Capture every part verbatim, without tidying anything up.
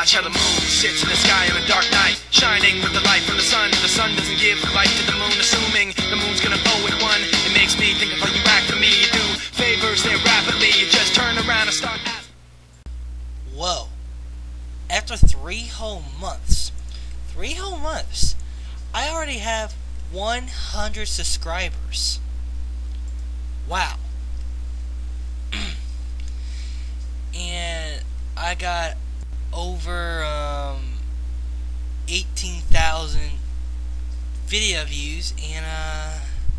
Watch how the moon sits in the sky on a dark night, shining with the light from the sun. The sun doesn't give the light to the moon, assuming the moon's gonna bow at one. It makes me think of how you act for me. You do favors there rapidly, you just turn around and start asking. Whoa. After three whole months, three whole months, I already have one hundred subscribers. Wow. And I got over um, eighteen thousand video views, and uh,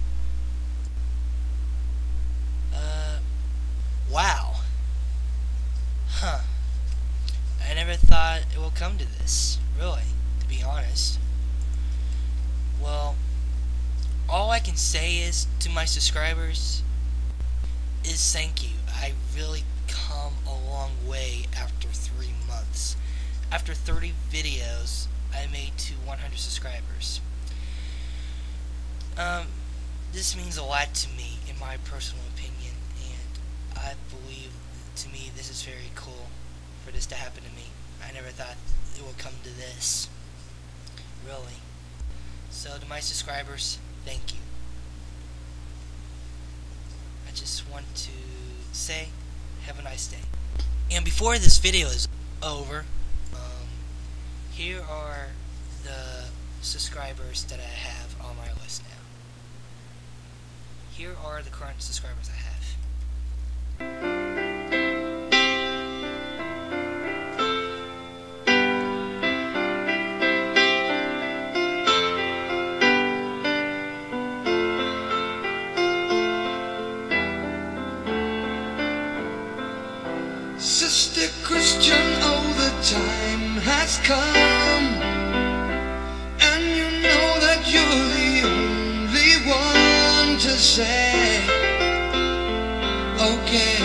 uh, wow. Huh. I never thought it would come to this, really, to be honest. Well, all I can say is to my subscribers is thank you. I really come a long way after three months. After thirty videos, I made to one hundred subscribers. Um, this means a lot to me, in my personal opinion, and I believe, to me, this is very cool for this to happen to me. I never thought it would come to this, really. So to my subscribers, thank you. I just want to say, have a nice day. And before this video is over, um, here are the subscribers that I have on my list now. Here are the current subscribers I have. Sister Christian, oh, the time has come, and you know that you're the only one to say, okay,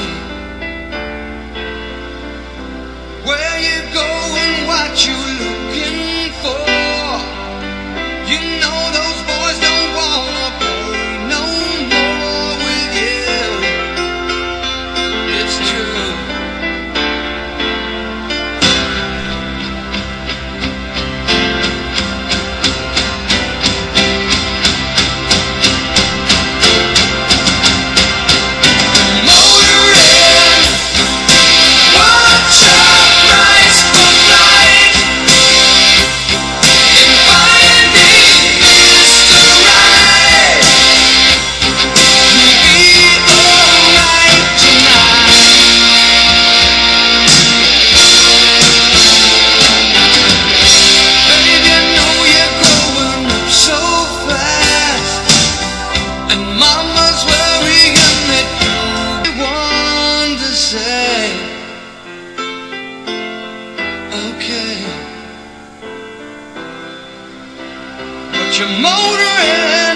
where you going, what you looking for, you know those boys don't wanna play no more with you, it's true. You're motoring,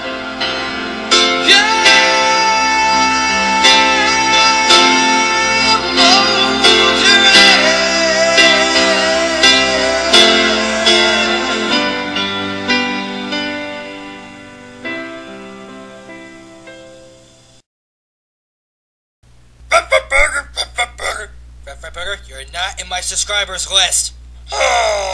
yeah, motoring. You're not in my subscribers list.